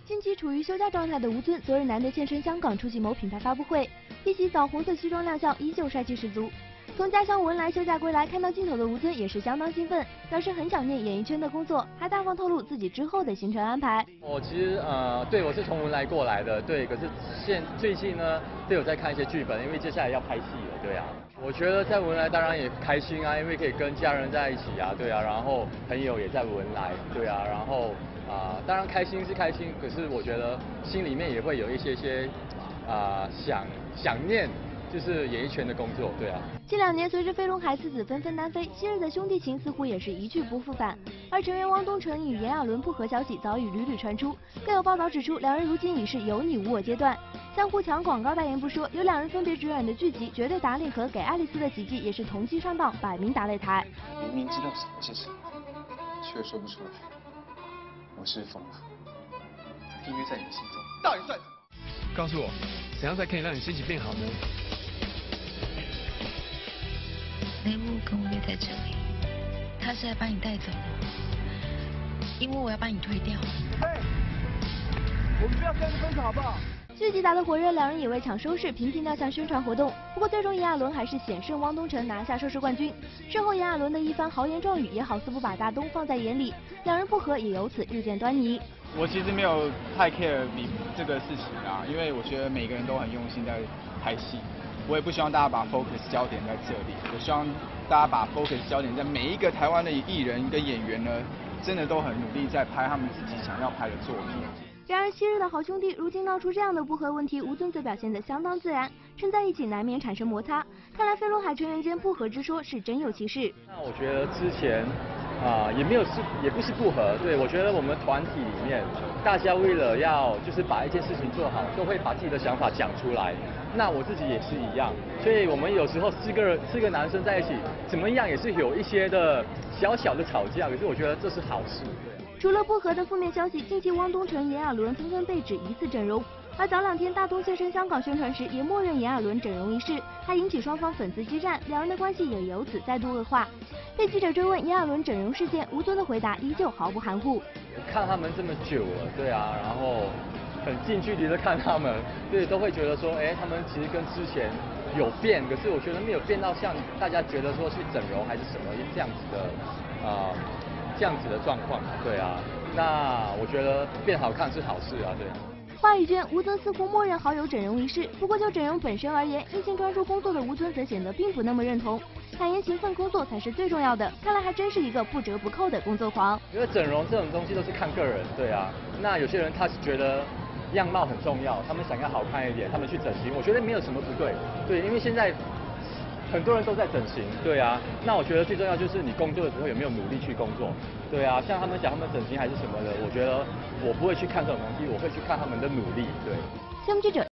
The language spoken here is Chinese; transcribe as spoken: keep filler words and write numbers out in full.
近期处于休假状态的吴尊，昨日难得现身香港出席某品牌发布会，一袭枣红色西装亮相，依旧帅气十足。从家乡文莱休假归来，看到镜头的吴尊也是相当兴奋，表示很想念演艺圈的工作，还大方透露自己之后的行程安排。 我其实呃，对我是从文莱过来的，对，可是现最近呢，都有在看一些剧本，因为接下来要拍戏了，对啊。我觉得在文莱当然也开心啊，因为可以跟家人在一起啊，对啊，然后朋友也在文莱，对啊，然后啊、呃，当然开心是开心，可是我觉得心里面也会有一些些啊、呃、想想念。就是演艺圈的工作，对啊。 近两年，随着飞龙海四子纷纷单飞，昔日的兄弟情似乎也是一去不复返。而成员汪东城与炎亚纶不和消息早已屡屡传出，更有报道指出，两人如今已是有你无我阶段，相互抢广告代言不说，有两人分别主演的剧集《绝对打脸》和《给爱丽丝的奇迹》也是同期上档，摆明打擂台。 明明知道什么是什么，却说不出来，我是疯了。音乐在你心中到底算什么？ 告诉我，怎样才可以让你心情变好呢？ 内幕跟我约在这里，他是来把你带走的，因为我要把你推掉。 嘿，我们不要这样子分手好不好？ 剧集打得火热，两人也为抢收视频频亮相宣传活动。不过最终炎亚纶还是险胜汪东城拿下收视冠军。事后炎亚纶的一番豪言壮语也好似不把大东放在眼里，两人不和也由此日渐端倪。 我其实没有太 care 你这个事情啊，因为我觉得每个人都很用心在拍戏。我也不希望大家把 focus 焦点在这里，我希望大家把 focus 焦点在每一个台湾的艺人跟演员呢，真的都很努力在拍他们自己想要拍的作品。 然而昔日的好兄弟，如今闹出这样的不和问题，吴尊则表现得相当自然，撑在一起难免产生摩擦。看来飞龙海成员间不和之说是真有其事。 那我觉得之前啊、呃、也没有是也不是不和，对我觉得我们团体里面大家为了要就是把一件事情做好，都会把自己的想法讲出来。那我自己也是一样，所以我们有时候四个人四个男生在一起，怎么样也是有一些的小小的吵架，可是我觉得这是好事。对。 除了不和的负面消息，近期汪东城、炎亚纶纷纷被指疑似整容，而早两天大东现身香港宣传时，也默认炎亚纶整容一事，还引起双方粉丝激战，两人的关系也由此再度恶化。被记者追问炎亚纶整容事件，吴尊的回答依旧毫不含糊。 看他们这么久了，对啊，然后很近距离的看他们，对，都会觉得说，哎，他们其实跟之前有变，可是我觉得没有变到像大家觉得说是整容还是什么这样子的啊、呃、这样子的状况，对啊，那我觉得变好看是好事啊，对。 话语间，吴尊似乎默认好友整容一事，不过就整容本身而言，一心专注工作的吴尊则显得并不那么认同，坦言勤奋工作才是最重要的。看来还真是一个不折不扣的工作狂。 因为整容这种东西都是看个人，对啊，那有些人他是觉得样貌很重要，他们想要好看一点，他们去整形，我觉得没有什么不对，对，因为现在很多人都在整形，对啊，那我觉得最重要就是你工作的时候有没有努力去工作，对啊，像他们讲他们整形还是什么的，我觉得我不会去看这种东西，我会去看他们的努力，对。 新闻记者